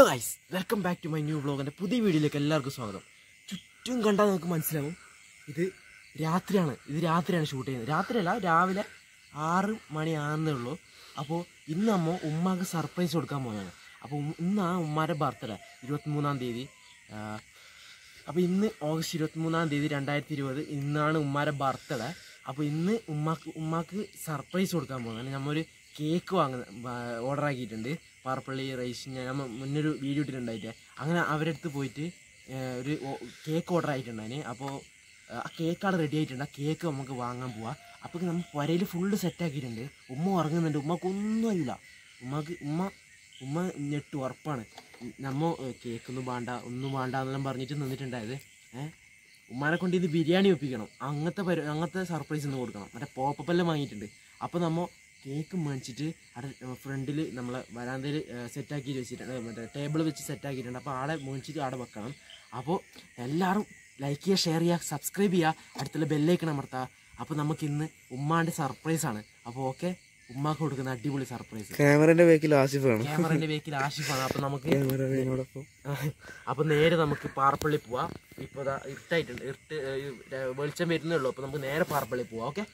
Hello guys, welcome back to my new vlog. എൻ്റെ പുതിയ വീഡിയോയിലേക്ക് എല്ലാവർക്കും സ്വാഗതം. ചുറ്റും കണ്ടാൽ നിങ്ങൾക്ക് മനസ്സിലാവും ഇത് രാത്രിയാണ് ഷൂട്ട് ചെയ്യുന്നത്. രാത്രിയല്ല, രാവിലെ 6 മണിയാകുന്നേ ഉള്ളൂ. അപ്പോൾ ഇന്ന് അമ്മ ഉമ്മാക്ക് സർപ്രൈസ് കൊടുക്കാൻ പോകുന്നതാണ്. അപ്പോൾ ഇന്നാണ് ഉമ്മാരുടെ ബർത്ത്ഡേ, 23-ാം തീയതി. അപ്പോൾ ഇന്ന് ഓഗസ്റ്റ് 23-ാം തീയതി 2020 ഇന്നാണ് ഉമ്മാരുടെ ബർത്ത്ഡേ. അപ്പോൾ ഇന്ന് ഉമ്മാക്ക് സർപ്രൈസ് കൊടുക്കാൻ പോകുന്നതാണ്. നമ്മൊരു കേക്ക് ഓർഡർ ആക്കിയിട്ടുണ്ട്. പാർപ്പള്ളി റൈസ് ഞാൻ മുന്നൊരു വീഡിയോ ഇട്ടിട്ടുണ്ടായിട്ട് അങ്ങനെ അവരുടെ അടുത്ത് പോയിട്ട് ഒരു കേക്ക് ഓർഡർ ആയിട്ടുണ്ടായിന്. അപ്പോൾ ആ കേക്കാണ് റെഡി ആയിട്ടുണ്ട്. ആ കേക്ക് നമുക്ക് വാങ്ങാൻ പോവാം. അപ്പോൾ നമ്മൾ പുരയിൽ ഫുള്ള് സെറ്റാക്കിയിട്ടുണ്ട്. ഉമ്മ ഉറങ്ങുന്നുണ്ട്. ഉമ്മക്കൊന്നും അറിയില്ല. ഉമ്മ ഞെട്ട് ഉറപ്പാണ്. നമ്മൾ കേക്കൊന്നും വേണ്ട എന്നെല്ലാം പറഞ്ഞിട്ട് നിന്നിട്ടുണ്ടായത്. ഉമ്മാനെ കൊണ്ട് ഇത് ബിരിയാണി ഒപ്പിക്കണം. അങ്ങനത്തെ സർപ്രൈസ് ഒന്ന് കൊടുക്കണം. മറ്റേ പോപ്പപ്പെല്ലാം വാങ്ങിയിട്ടുണ്ട്. അപ്പോൾ നമ്മൾ കേക്ക് മേടിച്ചിട്ട് അവിടെ ഫ്രണ്ടിൽ നമ്മളെ വരാന്തയിൽ സെറ്റാക്കി വെച്ചിട്ടുണ്ട്. മറ്റേ ടേബിൾ വെച്ച് സെറ്റാക്കിയിട്ടുണ്ട്. അപ്പോൾ ആടെ മേടിച്ചിട്ട് ആടെ വെക്കണം. അപ്പോൾ എല്ലാവരും ലൈക്ക് ചെയ്യുക, ഷെയർ ചെയ്യുക, സബ്സ്ക്രൈബ് ചെയ്യുക, അടുത്തുള്ള ബെല്ലൈക്കൺ അമർത്തുക. അപ്പോൾ നമുക്കിന്ന് ഉമ്മാൻ്റെ സർപ്രൈസാണ്. അപ്പോൾ ഓക്കെ, ഉമ്മാക്ക് കൊടുക്കുന്ന അടിപൊളി സർപ്രൈസ്. ക്യാമറന്റെ ബേക്കിൽ ആഷിഫാണ്. അപ്പോൾ നമുക്ക് അപ്പോൾ നേരെ നമുക്ക് പാർപ്പള്ളി പോവാം. ഇപ്പോൾ ഇരുട്ടായിട്ടുണ്ട്, വെളിച്ചം വരുന്നേ ഉള്ളൂ. അപ്പോൾ നമുക്ക് നേരെ പാർപ്പള്ളി പോവാം. ഓക്കെ,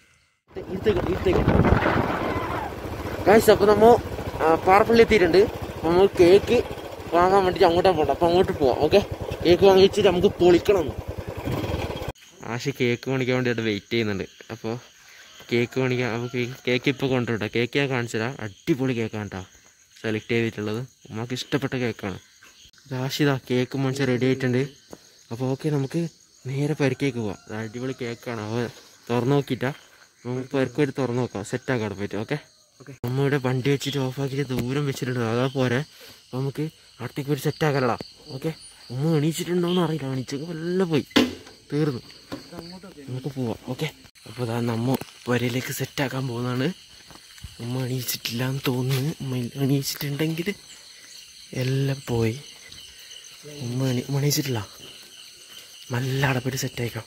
ഗൈസ്, അപ്പോൾ നമ്മൾ പാർപ്പള്ളി എത്തിയിട്ടുണ്ട്. നമ്മൾ കേക്ക് വാങ്ങാൻ വേണ്ടിയിട്ട് അങ്ങോട്ടാണ് പോകണ്ട. അപ്പോൾ അങ്ങോട്ട് പോവാം. ഓക്കെ, കേക്ക് വാങ്ങിച്ചിട്ട് നമുക്ക് പൊളിക്കണം. ആഷി കേക്ക് മേടിക്കാൻ വേണ്ടിയിട്ട് വെയിറ്റ് ചെയ്യുന്നുണ്ട്. അപ്പോൾ കേക്ക് മേടിക്കാൻ, അപ്പോൾ കേക്ക് ഇപ്പോൾ കൊണ്ടുവിട്ടാ. കേക്ക് ഞാൻ കാണിച്ചുതരാം. അടിപൊളി കേക്കാണ് കേട്ടോ സെലക്ട് ചെയ്തിട്ടുള്ളത്. ഉമ്മക്ക് ഇഷ്ടപ്പെട്ട കേക്കാണ്. ആഷിതാ കേക്ക് മേടിച്ച് റെഡി ആയിട്ടുണ്ട്. അപ്പോൾ ഓക്കെ, നമുക്ക് നേരെ പരിക്കേക്ക് പോവാം. അടിപൊളി കേക്കാണ്. അപ്പോൾ തുറന്നു നോക്കിയിട്ടാ നമുക്ക് പരിക്ക് വരെ തുറന്നു നോക്കാം. സെറ്റാക്കാൻ പോയിട്ട്. ഓക്കെ, നമ്മ ഇവിടെ വണ്ടി വെച്ചിട്ട് ഓഫാക്കിയിട്ട് ദൂരം വെച്ചിട്ടുണ്ട്. അതാ പോരെ. അപ്പോൾ നമുക്ക് അടുത്തേക്ക് ഒരു സെറ്റാക്കലടാ. ഓക്കെ, ഉമ്മ എണീച്ചിട്ടുണ്ടോയെന്ന് അറിയില്ല. എണീച്ചൊക്കെ വല്ല പോയി തീർന്നു. നമുക്ക് പോവാം. ഓക്കെ, അപ്പോൾ അതാ നമ്മ പുരയിലേക്ക് സെറ്റാക്കാൻ പോകുന്നതാണ്. ഉമ്മ എണീച്ചിട്ടില്ല എന്ന് തോന്നുന്നു. ഉമ്മ എണീച്ചിട്ടുണ്ടെങ്കിൽ എല്ലാം പോയി. ഉമ്മ എണീച്ചിട്ടില്ല. നല്ല അടപ്പിട്ട് സെറ്റായിക്കാം.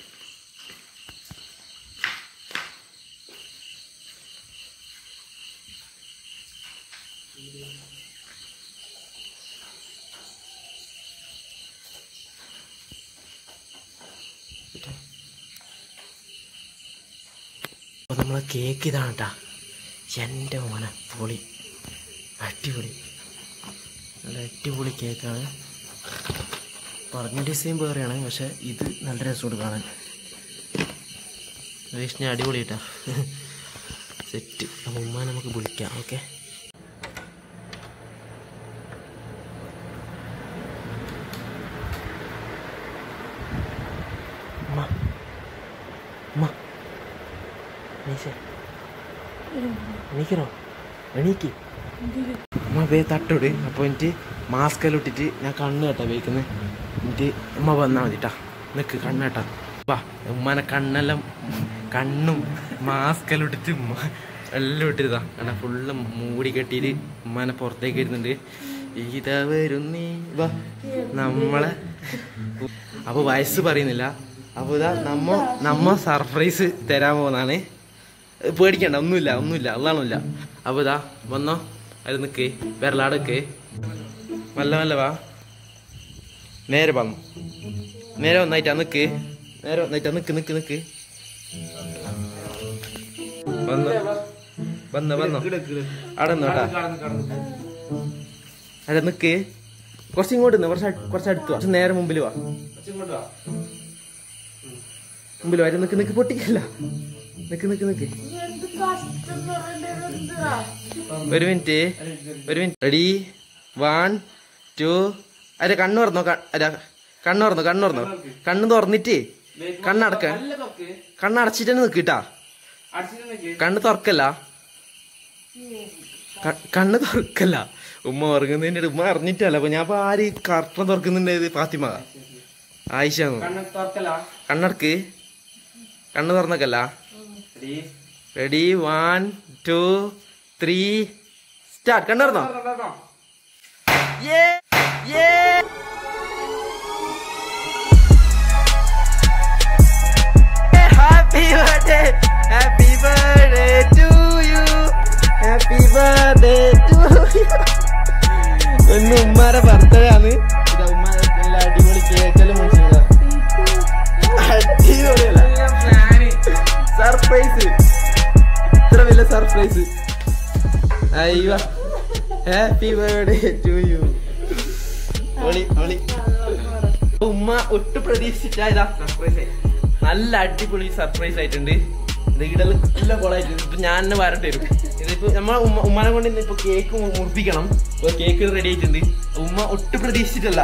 അപ്പോൾ നമ്മളെ കേക്ക് ഇതാണ് കേട്ടോ. എൻ്റെ മോനെ പൊളി, അടിപൊളി, നല്ല അടിപൊളി കേക്കാണ്. പറഞ്ഞ ഡിസൈൻ വേറെയാണ്, പക്ഷെ ഇത് നല്ല രസമുണ്ട് കാണാൻ. വേഷ്ണ അടിപൊളി കേട്ടോ, സെറ്റ്. അപ്പോൾ ഉമ്മ നമുക്ക് വിളിക്കാം. ഓക്കെ, എണീക്കണോ? എണീക്ക്. ഉമ്മ വേ തട്ടോട്. അപ്പോൾ എനിക്ക് മാസ്ക് എല്ലാം ഇട്ടിട്ട് ഞാൻ കണ്ണ് കേട്ടാ വേക്കുന്നത്. എന്നിട്ട് ഉമ്മ വന്നാൽ മതി കേട്ടാ. നിൽക്ക് കണ്ണ് കേട്ടാ. വാ, ഉമ്മനെ കണ്ണും മാസ്ക് എല്ലാം ഇട്ടിട്ട് ഉമ്മ എല്ലാം ഇട്ടിരുതാ. കാരണം ഫുള്ള് മൂടി കെട്ടിയിട്ട് ഉമ്മനെ പുറത്തേക്ക് വരുന്നുണ്ട്. ഇതാ വരുന്നേ വാ നമ്മളെ. അപ്പോൾ വയസ്സ് പറയുന്നില്ല. അപ്പോൾ ഇതാ നമ്മ സർപ്രൈസ് തരാൻ പോകുന്നതാണ്. പേടിക്കണ്ട, ഒന്നുമില്ല അതാണൊന്നുമില്ല. അപ്പോൾ ഇതാ വന്നോ, അത് നിൽക്ക്, വിരലാടക്ക്, നല്ല വാ. നേരെ വന്നു, നേരെ വന്നായിട്ടാ നിൽക്ക്, നിക്ക് വന്നോ അവിടെ നിന്നോട്ടാ. അവിടെ നിൽക്ക്, കുറച്ചിങ്ങോട്ട് നിന്ന്, കുറച്ചടുത്ത് വാ. നേരെ മുമ്പിൽ വാ, മുമ്പിൽ വരെ നിക്ക്. പൊട്ടിക്കല്ല, നിക്ക്. ഒരു മിനിറ്റ്. റെഡി, 1 2. അതെ, കണ്ണ് തുറന്നോ. കണ്ണ് തുറന്നിട്ട് കണ്ണടച്ചിട്ട് തന്നെ നിക്കിട്ടാ. കണ്ണ് തുറക്കല്ല. ഉമ്മ ഉറങ്ങുന്നതിൻ്റെ ഉമ്മ അറിഞ്ഞിട്ടല്ല. അപ്പൊ ഞാൻ ആര് കർട്ടൻ തുറക്കുന്നുണ്ടായത്? ഫാത്തിമ, ആയിഷ. കണ്ണടക്ക്, കണ്ണ് തുറന്നക്കല്ല. Ready, 1 2 3 start. കണ്ണ് തുറന്നോ. Happy birthday to you. ഇന്ന് ഉമ്മാരെ ബർത്ത്ഡേ ആണ്. ഇത് ഉമ്മ നല്ല അടിപൊളി കേക്കെല്ലാം മേടിച്ചത്. അടിപൊളിയല്ല സർപ്രൈസ്, ഇത്ര വലിയ സർപ്രൈസ്. അയ്യോ ഹാപ്പി ബർത്ത്ഡേ ടു യു. ഉമ്മ ഒട്ടും പ്രതീക്ഷിച്ചിട്ടാ സർപ്രൈസ്. നല്ല അടിപൊളി സർപ്രൈസ് ആയിട്ടുണ്ട്. ഇത് ഇടല് നല്ല കോളായിട്ടുണ്ട്. ഇപ്പൊ ഞാൻ തന്നെ വരട്ടെ വരും. ഇതിപ്പോ നമ്മളെ ഉമ്മാനെ കൊണ്ട് ഇപ്പൊ കേക്ക് മുറിപ്പിക്കണം. ഇപ്പൊ കേക്ക് റെഡി ആയിട്ടുണ്ട്. ഉമ്മ ഒട്ടും പ്രതീക്ഷിച്ചിട്ടല്ല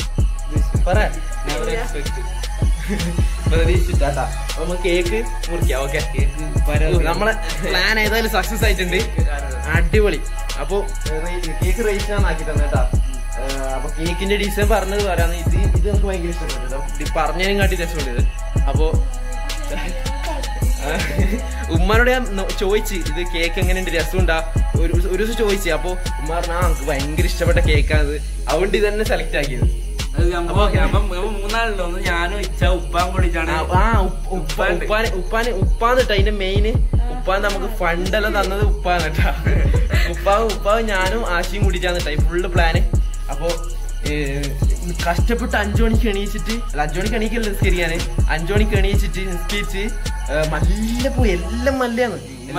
പ്രതീക്ഷിച്ചിട്ടാ. അപ്പൊ നമുക്ക് കേക്ക് മുറിക്കാം. ഓക്കെ, നമ്മളെ പ്ലാൻ ഏതായാലും സക്സസ് ആയിട്ടുണ്ട്. അടിപൊളി. അപ്പൊ കേക്ക് റേറ്റ് ആക്കി തന്നേട്ടാ. അപ്പൊ കേക്കിന്റെ ഡിസൈൻ പറഞ്ഞത് പറയാന്ന്. ഇത് നമുക്ക് ഭയങ്കര ഇഷ്ടപ്പെട്ടു. പറഞ്ഞതിനും കാട്ടി രസമുണ്ട്. അപ്പൊ ഉമ്മാനോട് ഞാൻ ചോദിച്ചു ഇത് കേക്ക് എങ്ങനെയുണ്ട്, രസമുണ്ടാ ഒരു ദിവസം ചോദിച്ചു. അപ്പൊ ഉമ്മ പറഞ്ഞാ നമുക്ക് ഭയങ്കര ഇഷ്ടപ്പെട്ട കേക്കാണ്, അതുകൊണ്ട് ഇത് തന്നെ സെലക്ട് ആക്കിയത്. മൂന്നാളുണ്ടോ? ഞാനും ഇച്ച ഉപ്പാൻ കൂടിച്ചാണ്. ഉപ്പാന്നിട്ട് അതിന്റെ മെയിന് ഉപ്പാൻ നമുക്ക് ഫണ്ടെല്ലാം തന്നത് ഉപ്പാന്ന് കേട്ടാ. ഉപ്പാവ് ഞാനും ആശയും കൂടിച്ചാന്നിട്ടാ ഈ ഫുള്ള് പ്ലാന്. അപ്പൊ കഷ്ടപ്പെട്ട് 5 മണിക്ക് എണീച്ചിട്ട്, അല്ല 5 മണിക്ക് എണീക്കല്ല നിസ്കരിക്കാന്, 5 മണിക്ക് എണീച്ചിട്ട് നിസ്കരിച്ച് മല്ല പോയി. എല്ലാം മല്ലയാണ്.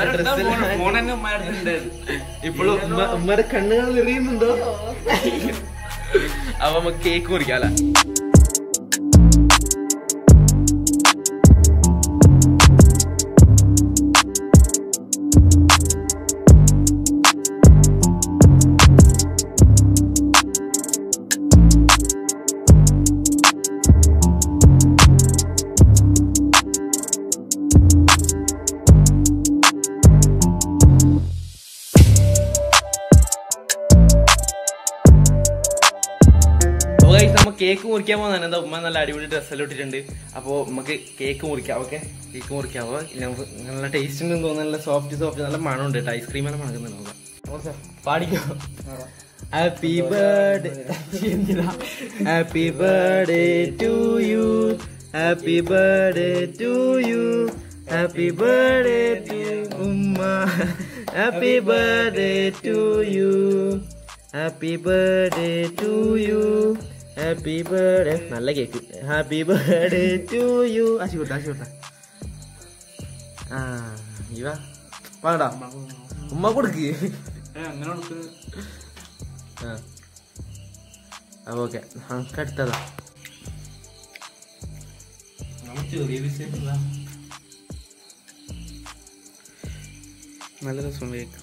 ഇപ്പോഴും ഉമ്മയുടെ കണ്ണുകൾ എറിയുന്നുണ്ടോ? അപ്പൊ നമുക്ക് കേക്ക് മുറിക്കാല. കേക്ക് മുറിക്കാൻ പോകുന്നതാണ്. എന്താ ഉമ്മ നല്ല അടിപൊളി ഡ്രസ്സെല്ലാം ഇട്ടിട്ടുണ്ട്. അപ്പൊ നമുക്ക് കേക്ക് മുറിക്കാം. ഓക്കെ, കേക്ക് മുറിക്കാം. അപ്പൊ നല്ല ടേസ്റ്റ് ഉണ്ടെന്ന് തോന്നുന്നു. നല്ല സോഫ്റ്റ് നല്ല മണമുണ്ട് കേട്ടോ. ഐസ്ക്രീം എല്ലാം മണക്കുന്നുണ്ട്. പാടിക്കോ. Happy birthday, happy birthday to you, happy birthday to you, happy birthday to ഉമ്മ, happy birthday to you, happy birthday to you, happy birthday. നല്ല cake. Happy birthday to you. ആശിക്കോട്ടെ. ആ ഇവാ വേണ്ട, ഉമ്മ കൊടുക്ക്. അപ്പൊ ഓക്കെ, നമുക്ക് അടുത്തതാ. നല്ല രസമുണ്ട് കേക്ക്.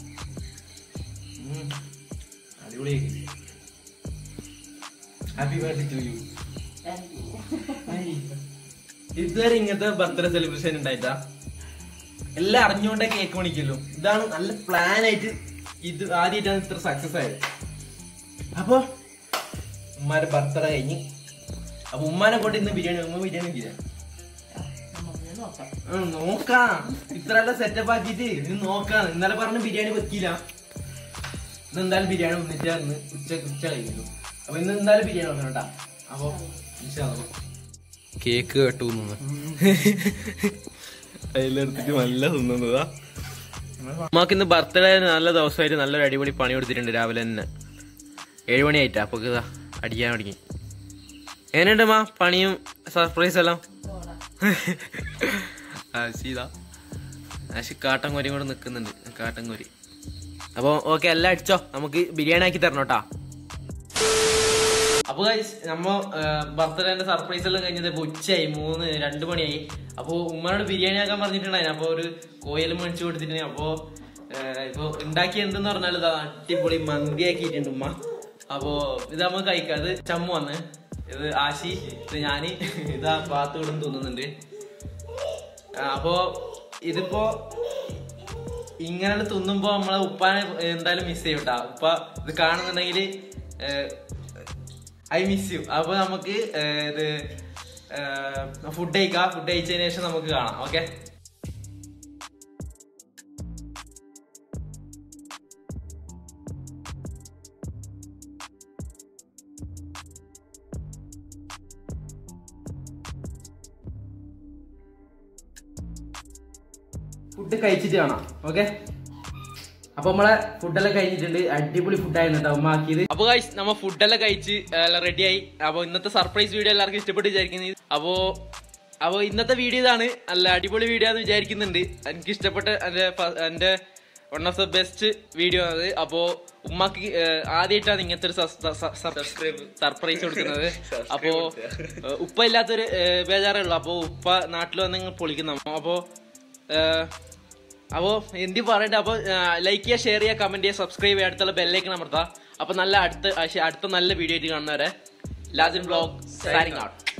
അടിപൊളി cake. Happy birthday to you. ഇതുവരെ ഇങ്ങനത്തെ ബർത്ത്ഡേ സെലിബ്രേഷൻ ഉണ്ടായിട്ടാ. എല്ലാം അറിഞ്ഞുകൊണ്ടേ കേക്ക് മേടിക്കല്ലോ. ഇതാണ് നല്ല പ്ലാൻ ആയിട്ട്. ഇത് ആദ്യമായിട്ടാണ് ഇത്ര സക്സസ് ആയത്. അപ്പൊ ഉമ്മാന്റെ ബർത്ത്ഡേ കഴിഞ്ഞ്. അപ്പൊ ഉമ്മാനെ കൊണ്ട് ഇന്ന് ബിരിയാണി നോക്കാം. ഇത്രയെല്ലാം സെറ്റപ്പ് ആക്കിയിട്ട് ഇന്ന് നോക്കാം. ഇന്നലെ പറഞ്ഞ ബിരിയാണി വെക്കില്ല. ഇന്ന് എന്തായാലും ബിരിയാണി വന്നിട്ടാ. ഇന്ന് ഉച്ച കഴിക്കുന്നു. അപ്പൊ ഇന്ന് എന്തായാലും ബിരിയാണി വെക്കണം കേട്ടാ. അപ്പൊ കേക്ക് കേട്ടു അതിലെടുത്തിട്ട് നല്ല തിന്നതാ. ഉമ്മാക്ക് ഇന്ന് ബർത്ത്ഡേ നല്ല ദിവസമായിട്ട് നല്ലൊരു അടിപൊളി പണി കൊടുത്തിട്ടുണ്ട്. രാവിലെ തന്നെ 7 മണിയായിട്ടാ. അപ്പൊ അടിക്കാൻ തുടങ്ങി. എങ്ങനെയുണ്ട് മാ പണിയും സർപ്രൈസ് എല്ലാം? കാട്ടൻകോരിയും കൂടെ നിക്കുന്നുണ്ട്. കാട്ടൻകോരി. അപ്പൊ ഓക്കെ, എല്ലാം അടിച്ചോ. നമുക്ക് ബിരിയാണി ആക്കി തരണം കേട്ടാ. അപ്പൊ നമ്മ ബർത്ത്ഡേന്റെ സർപ്രൈസ് എല്ലാം കഴിഞ്ഞത് ഇപ്പൊ ഉച്ചയായി. 2 മണിയായി. അപ്പൊ ഉമ്മനോട് ബിരിയാണി ആക്കാൻ പറഞ്ഞിട്ടുണ്ടായിരുന്നു. അപ്പൊ ഒരു കോയിലും മേടിച്ചു കൊടുത്തിട്ടുണ്ട്. അപ്പൊ ഇപ്പൊ ഉണ്ടാക്കി എന്തെന്ന് പറഞ്ഞാൽ ഇതാ അടിപൊളി മന്തി ആക്കിയിട്ടുണ്ട് ഉമ്മ. അപ്പൊ ഇത് നമുക്ക് കഴിക്കാം. ഇത് ചമ്മു വന്ന്, ഇത് ആശി, ഇത് ഞാന്, ഇതാ പാത്ത് വിടും തോന്നുന്നുണ്ട്. അപ്പൊ ഇതിപ്പോ ഇങ്ങനെ തിന്നുമ്പോ നമ്മളെ ഉപ്പാനെ എന്തായാലും മിസ് ചെയ്യും കേട്ടാ. ഉപ്പ ഇത് കാണുന്നുണ്ടെങ്കിൽ ഐ മിസ് യു. അപ്പൊ നമുക്ക് ഇത് ഫുഡ് കഴിക്കാം. ഫുഡ് കഴിച്ചതിന് ശേഷം നമുക്ക് കാണാം. ഓക്കെ. ഫുഡ് കഴിച്ചിട്ട് കാണാം. ഓക്കെ. അപ്പൊ നമ്മളെ ഫുഡെല്ലാം കഴിഞ്ഞിട്ടുണ്ട്. അടിപൊളി ഫുഡായിരുന്നു കേട്ടോ ഉമ്മ ആക്കിയത്. അപ്പൊ ഗൈസ് നമ്മ ഫുഡെല്ലാം കഴിച്ച് റെഡിയായി. അപ്പൊ ഇന്നത്തെ സർപ്രൈസ് വീഡിയോ എല്ലാവർക്കും ഇഷ്ടപ്പെട്ട് വിചാരിക്കുന്നത്. അപ്പൊ ഇന്നത്തെ വീഡിയോ ഇതാണ്. നല്ല അടിപൊളി വീഡിയോ ആണെന്ന് വിചാരിക്കുന്നുണ്ട്. എനിക്ക് ഇഷ്ടപ്പെട്ട എന്റെ one of the best video ആണ്. അപ്പോ ഉമ്മക്ക് ആദ്യമായിട്ടാണ് ഇങ്ങനത്തെ ഒരു സർപ്രൈസ് കൊടുക്കുന്നത്. അപ്പോ ഉപ്പ ഇല്ലാത്തൊരു ബേജാറേ ഉള്ളു. അപ്പൊ ഉപ്പ നാട്ടിൽ വന്ന് പൊളിക്കുന്ന. അപ്പോ എന്ത് പറയണ്ട. അപ്പൊ ലൈക്ക് ചെയ്യുക, ഷെയർ ചെയ്യുക, കമന്റ് ചെയ്യുക, സബ്സ്ക്രൈബ് ചെയ്യുക, അടുത്തുള്ള ബെല്ലൈക്കൺ അമർത്താം. അപ്പൊ അടുത്ത നല്ല വീഡിയോ ആയിട്ട് കാണുന്നവരെ ലാസിൻ വ്ലോഗ് സൈനിങ് ഔട്ട്.